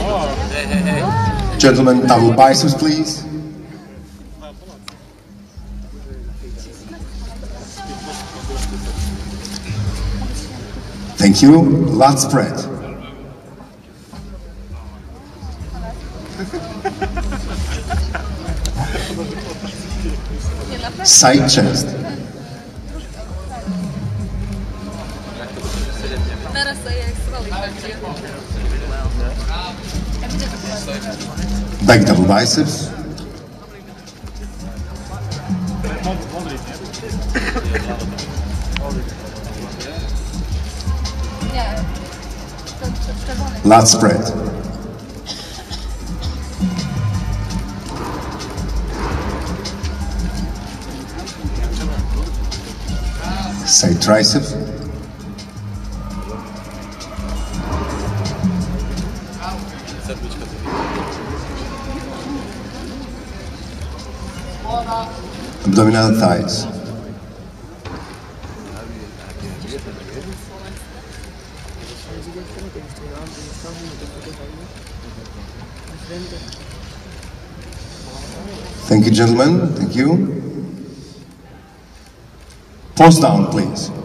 Gentlemen, double biceps, please. Thank you. Lat spread. Side chest. Back double biceps. Lat spread. Side tricep. Abdominal thighs. Thank you, gentlemen. Thank you. Pause down, please.